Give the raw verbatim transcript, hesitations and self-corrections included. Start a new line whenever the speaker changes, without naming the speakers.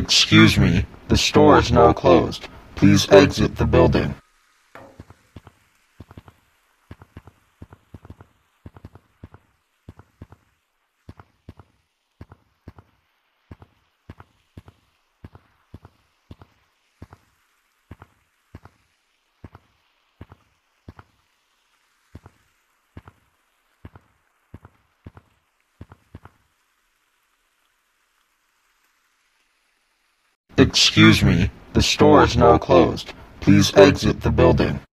Excuse me, the store is now closed. Please exit the building. Excuse me, the store is now closed. Please exit the building.